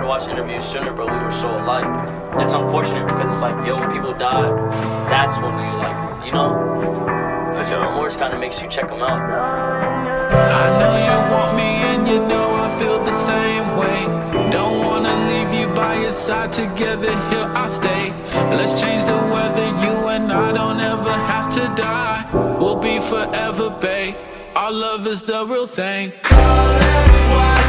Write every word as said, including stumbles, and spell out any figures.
watched interviews sooner, but we were so alike. It's unfortunate because it's like, yo, when people die, that's when we like, you know? Because your remorse kind of makes you check them out. I know you want me and you know I feel the same way. Don't wanna leave you by your side, together here I'll stay. Let's change the weather, you and I don't ever have to die. We'll be forever, babe. Our love is the real thing. That's why